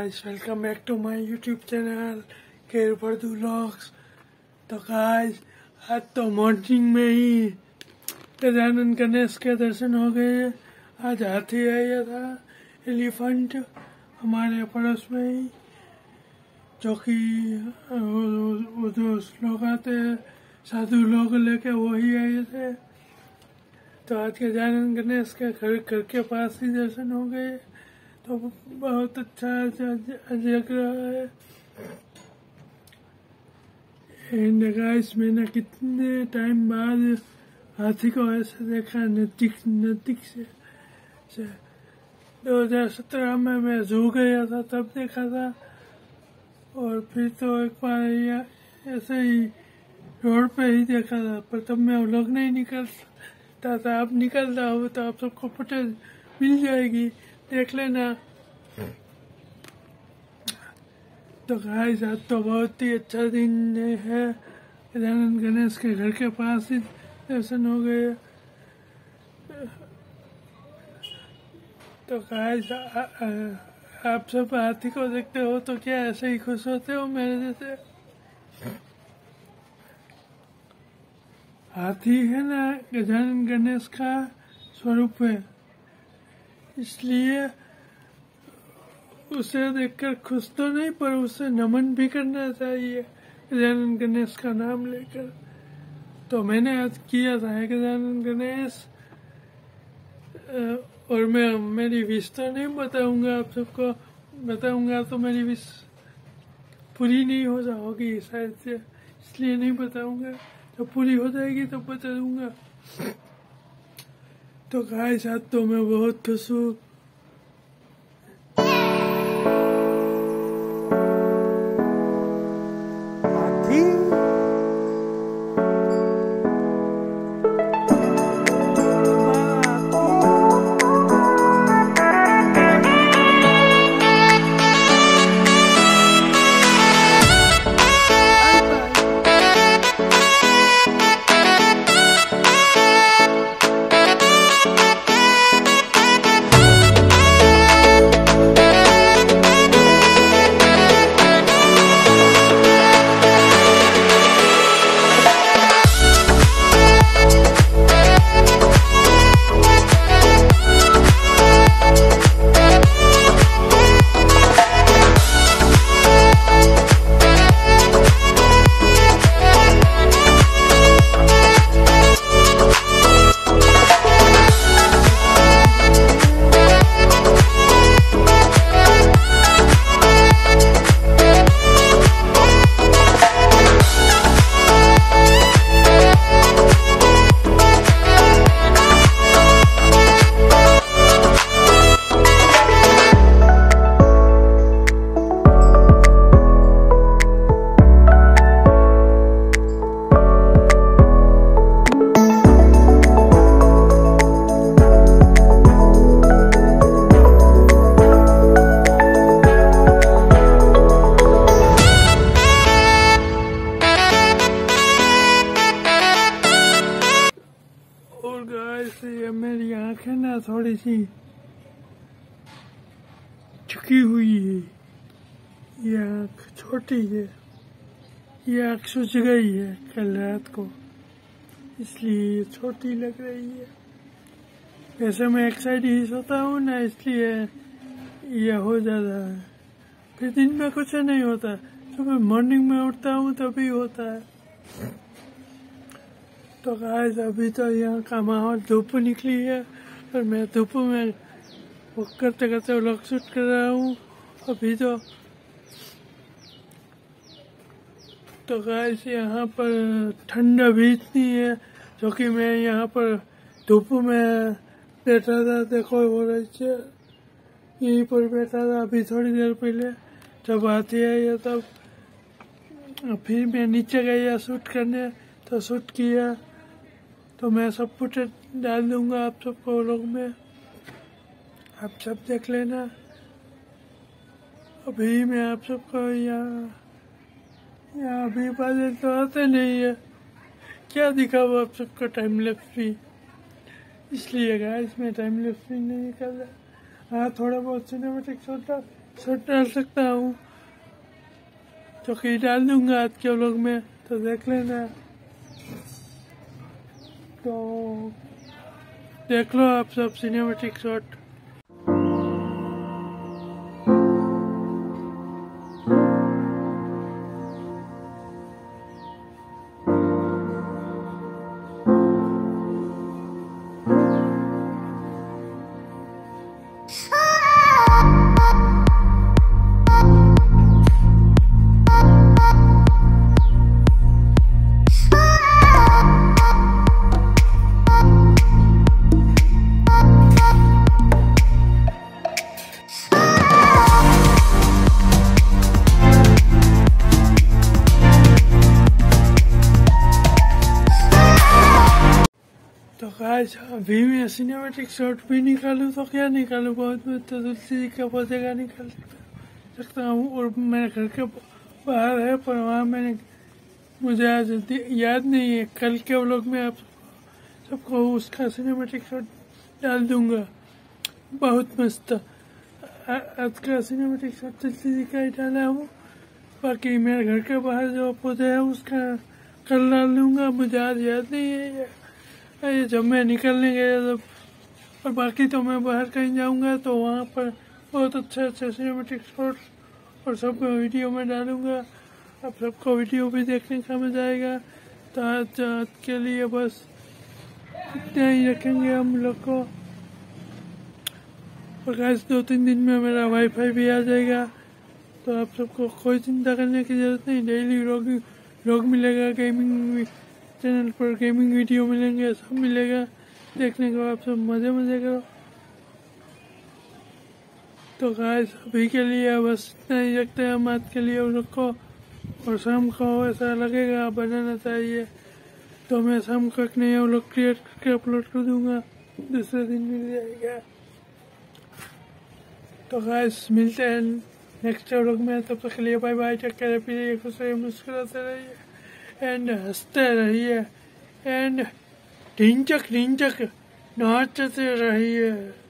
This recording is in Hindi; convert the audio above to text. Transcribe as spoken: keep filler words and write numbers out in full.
guys, welcome back to my YouTube channel केर फर्दू व्लॉग्स। तो गाइस आज तो मॉर्निंग में ही गजानन गणेश के दर्शन हो गए। आज हाथी आया था, एलिफेंट हमारे पड़ोस में ही, जो कि वो जो लोग आते हैं साधु लोग लेके वही आए थे। तो आज गजानन गणेश के घर घर के पास ही दर्शन हो गए, तो बहुत अच्छा जगह है। एंड गाइस मैंने कितने टाइम बाद हाथी को ऐसे देखा नजदीक नजदीक से, से दो हज़ार सत्रह में मैं जू गया था तब देखा था, और फिर तो एक बार ऐसे ही रोड पे ही देखा था, पर तब मैं व्लॉग नहीं निकलता था। अब निकल रहा हूँ तो आप सबको फुटेज मिल जाएगी, देख लेना। तो गाइस आज तो बहुत ही अच्छा दिन है, गजानन गणेश के घर के पास ही दर्शन हो गए। तो गाइस आप सब हाथी को देखते हो तो क्या ऐसे ही खुश होते हो मेरे जैसे? हाथी है ना गजानन गणेश का स्वरूप है, इसलिए उसे देखकर खुश तो नहीं पर उसे नमन भी करना चाहिए गजानन गणेश का नाम लेकर। तो मैंने आज किया था गजानन गणेश, और मैं मेरी विश तो नहीं बताऊंगा, आप सबको बताऊंगा तो मेरी विश पूरी नहीं हो जाएगी शायद से, इसलिए नहीं बताऊंगा। तो पूरी हो जाएगी तो बता दूंगा। तो गाइस आज तो मैं बहुत खुश हूँ। ये मेरी आँख है ना थोड़ी सी झुकी हुई है, ये आँख छोटी है, ये आँख सूज गई है कल रात को, इसलिए ये छोटी लग रही है। वैसे मैं एक साइड ही सोता हूँ ना, इसलिए ये हो जाता है। फिर दिन में कुछ नहीं होता, सुबह मॉर्निंग में उठता हूँ तभी होता है। तो गाइस अभी तो यहाँ का माहौल धूप निकली है, और मैं धूप में वो करते करते व्लॉग शूट कर रहा हूँ अभी तो। तो गाइस यहाँ पर ठंडा भी इतनी है, जो कि मैं यहाँ पर धूप में बैठा था। देखो वो रही यहीं पर बैठा था अभी थोड़ी देर पहले, जब हाथी आया तब। फिर मैं नीचे गया शूट करने, तो शूट किया, तो मैं सब फुटेज डाल दूंगा आप सबको व्लॉग में, आप सब देख लेना। अभी मैं आप सबको यहाँ यहाँ अभी बादल तो आते नहीं है, क्या दिखाऊँ आप सबको टाइम लैप्स भी, इसलिए गाइस मैं टाइम लैप्स भी नहीं कर रहा। हाँ थोड़ा बहुत सिनेमैटिक शॉट शॉर्ट डाल सकता हूँ, जो कि डाल दूंगा आज के व्लॉग में, तो देख लेना। तो देख लो आप सब सिनेमैटिक शॉट। तो गाइस अभी मैं सिनेमैटिक शॉट भी निकालूँ तो क्या निकालूँ, बहुत मैं तो तुलसी जी का पौधे का निकाल सकता हूँ। और मेरे घर के बाहर है, पर वहाँ मैंने मुझे आज याद नहीं है, कल के व्लॉग में आप सबको उसका सिनेमैटिक शॉट डाल दूंगा। बहुत मस्त आज का सिनेमैटिक शॉट तुलसी जी का ही डाला हूँ। बाकी मेरे घर के बाहर जो पौधे है उसका कल डाल दूंगा, मुझे आज याद नहीं है ये जब मैं निकलने गया तब। और बाकी तो मैं बाहर कहीं जाऊंगा तो वहाँ पर बहुत अच्छे अच्छे सिनेमैटिक शॉट्स और सबको वीडियो में डालूंगा, आप सबको वीडियो भी देखने का मजा आएगा। तो आज आज के लिए बस इतना ही रखेंगे हम लोग को। और गाइस दो तीन दिन में मेरा वाईफाई भी आ जाएगा, तो आप सबको कोई चिंता करने की जरूरत नहीं। डेली व्लॉग व्लॉग मिलेगा, गेमिंग चैनल पर गेमिंग वीडियो मिलेंगे, सब मिलेगा देखने को, आप सब मजे मजे करो। तो गाइस अभी के लिए बस इतना ही रखते हैं हम आज के लिए उन लोग को। और शाम को ऐसा लगेगा बनाना चाहिए तो मैं शाम को एक नया व्लॉग क्रिएट करके अपलोड कर दूंगा, दूसरे दिन मिल जाएगा। तो गाइस मिलते हैं नेक्स्ट व्लॉग में, तब तक के लिए bye bye, take care, happy रहिए, खुश रहिए, मुस्कुराते रहिए एंड हंसते रहिए एंड ढिंचक ढिंचक नाचते रहिए।